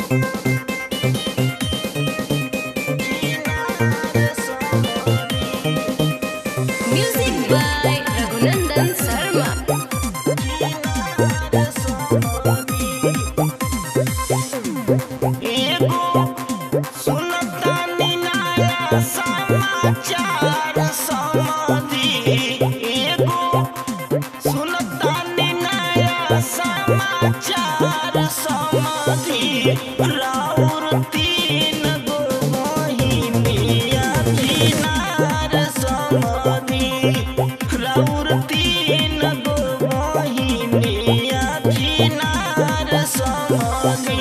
Music by Raghunandan Sharma. समाचार समाधि एगो सुनतानी नया समाचार समाधि राउर तीन गो मोहिनिया किनार समाधि राउर तीन गो मोहिनिया किनार समाधि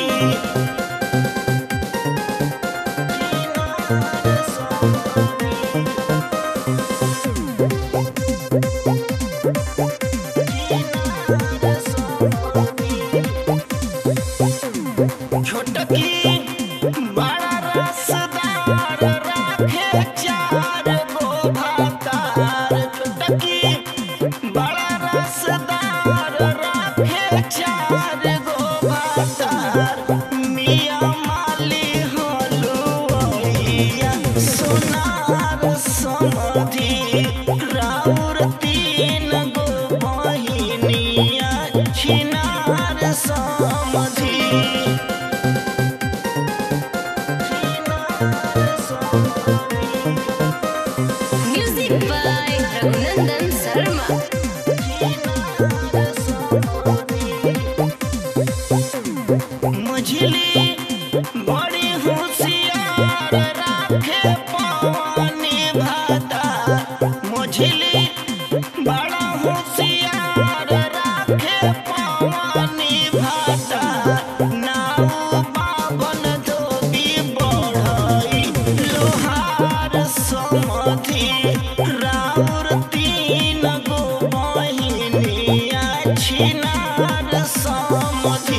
छोटकी बड़ा रसदार राखे चार गो भातार छोटकी बड़ा रसदार राखे चार गो भातार मिया माली हलुआ सोनार समाधि राउर तीन गो बहिनिया छिनार समाधि म्यूजिक बाय रघुनंदन शर्मा। मझली बड़ी होशियार राखे पानी भाता मझली बड़ा होशियार राखे पानी भाता नाव बावन धोबी बढ़ई लोहार समाधि राउर तीन गो बहिनिया छिनार समाधि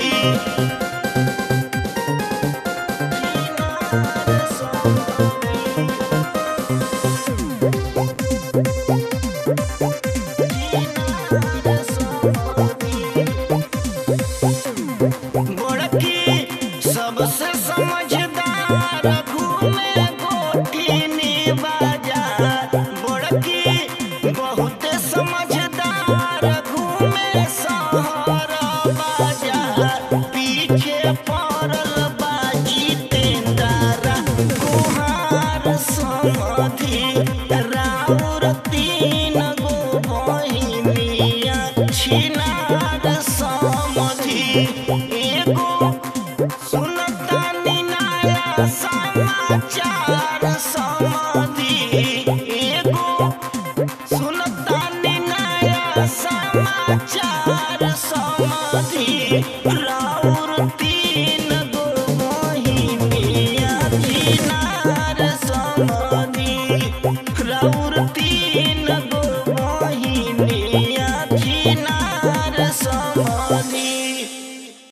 बड़की सबसे समझदार घूमे गोठीनी बाजार बड़की बहुत समझदार घूमे शहर बाजार पीछे पड़ल बाजी तेंदारा कुहार समाधि राउर तीन गो बहिनिया छिनार समाधि एगो सुनतानी नया समाचार समाधि एगो सुनतानी नया समाचार समाधि राउर तीन गो बहिनिया छिनार समाधि राउर